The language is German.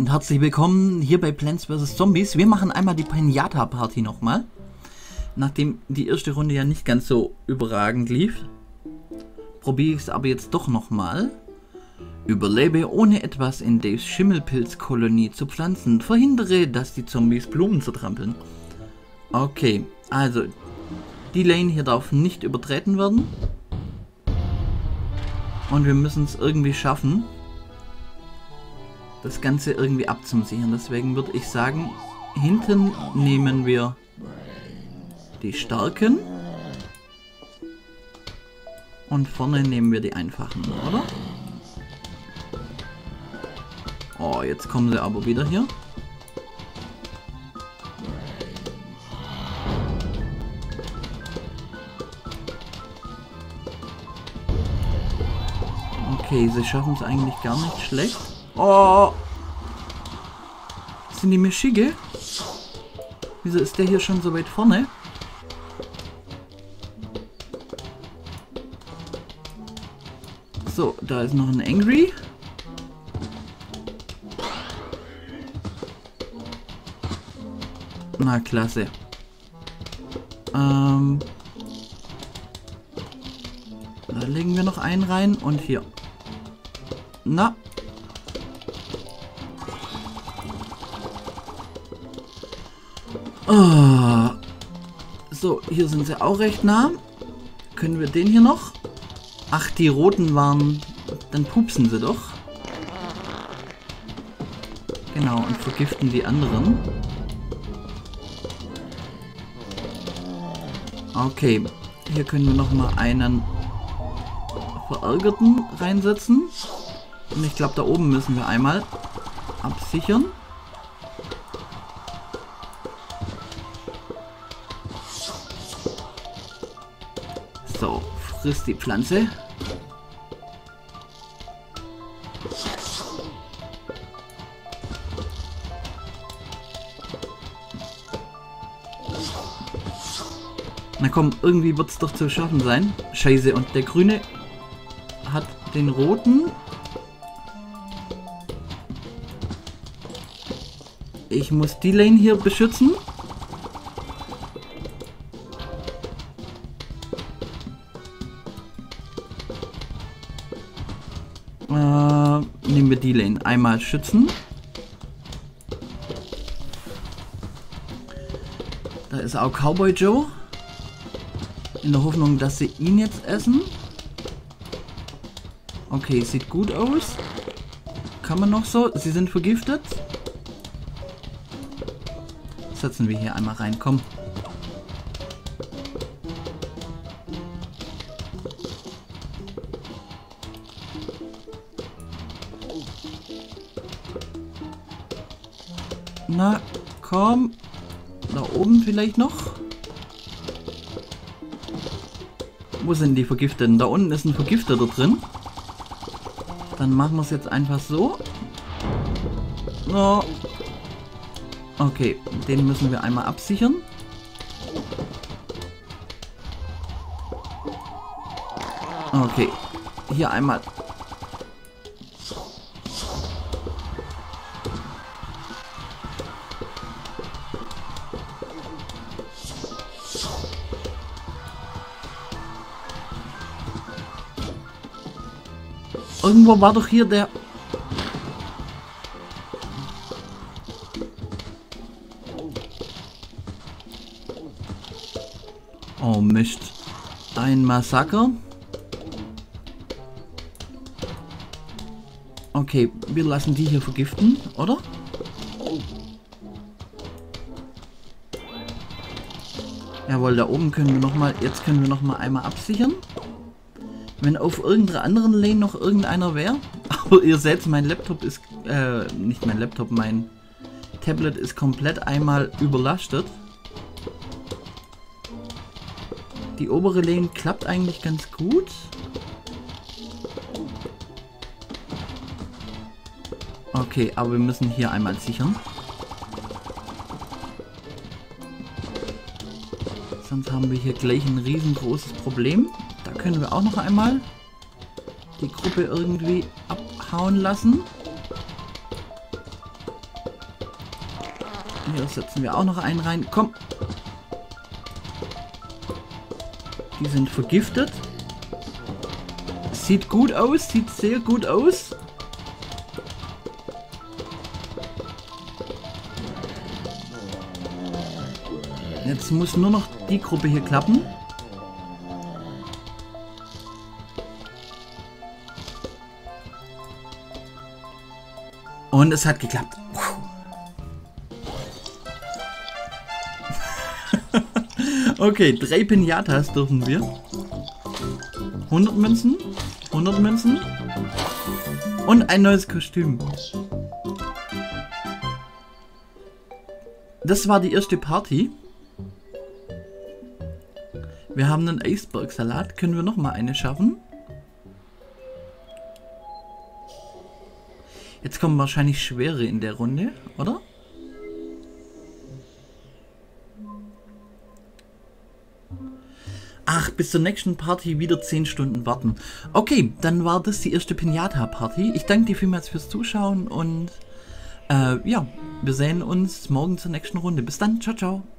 und herzlich willkommen hier bei Plants vs. Zombies. Wir machen einmal die Pinata Party nochmal. Nachdem die erste Runde ja nicht ganz so überragend lief, probiere ich es aber jetzt doch nochmal. Überlebe ohne etwas in Daves Schimmelpilzkolonie zu pflanzen. Verhindere, dass die Zombies Blumen zertrampeln. Okay, also die Lane hier darf nicht übertreten werden. Und wir müssen es irgendwie schaffen, das Ganze irgendwie abzusichern. Deswegen würde ich sagen, hinten nehmen wir die starken und vorne nehmen wir die einfachen, oder? Oh, jetzt kommen sie aber wieder hier. Okay, sie schaffen es eigentlich gar nicht schlecht. Oh! Sind die Mischige? Wieso ist der hier schon so weit vorne? So, da ist noch ein Angry. Na, klasse. Da legen wir noch einen rein und hier. Na. Oh. So, hier sind sie auch recht nah. Können wir den hier noch? Ach, die roten waren... Dann pupsen sie doch. Genau, und vergiften die anderen. Okay, hier können wir noch mal einen Verärgerten reinsetzen. Und ich glaube, da oben müssen wir einmal absichern. So, frisst die Pflanze. Na komm, irgendwie wird es doch zu schaffen sein. Scheiße, und der Grüne hat den Roten. Ich muss die Lane hier beschützen. Nehmen wir die Lane. Einmal schützen. Da ist auch Cowboy Joe. In der Hoffnung, dass sie ihn jetzt essen. Okay, sieht gut aus. Kann man noch so? Sie sind vergiftet. Setzen wir hier einmal rein. Komm. Na, komm. Da oben vielleicht noch. Wo sind die Vergifteten? Da unten ist ein Vergifteter drin. Dann machen wir es jetzt einfach so. Oh. Okay, den müssen wir einmal absichern. Okay, hier einmal. Irgendwo war doch hier der... Oh Mist. Ein Massaker. Okay, wir lassen die hier vergiften, oder? Jawohl, da oben können wir nochmal... Jetzt können wir nochmal einmal absichern. Wenn auf irgendeiner anderen Lane noch irgendeiner wäre. Aber ihr seht, mein Laptop ist... nicht mein Laptop, mein Tablet ist komplett einmal überlastet. Die obere Lane klappt eigentlich ganz gut. Okay, aber wir müssen hier einmal sichern. Sonst haben wir hier gleich ein riesengroßes Problem. Da können wir auch noch einmal die Gruppe irgendwie abhauen lassen. Hier setzen wir auch noch einen rein. Komm. Die sind vergiftet. Sieht gut aus, sieht sehr gut aus. Jetzt muss nur noch die Gruppe hier klappen. Und es hat geklappt. Okay, 3 Pinatas dürfen wir. 100 Münzen. 100 Münzen. Und ein neues Kostüm. Das war die erste Party. Wir haben einen Eisbergsalat. Können wir noch mal eine schaffen? Jetzt kommen wahrscheinlich schwere in der Runde, oder? Ach, bis zur nächsten Party wieder 10 Stunden warten. Okay, dann war das die erste Pinata-Party. Ich danke dir vielmals fürs Zuschauen und ja, wir sehen uns morgen zur nächsten Runde. Bis dann, ciao, ciao.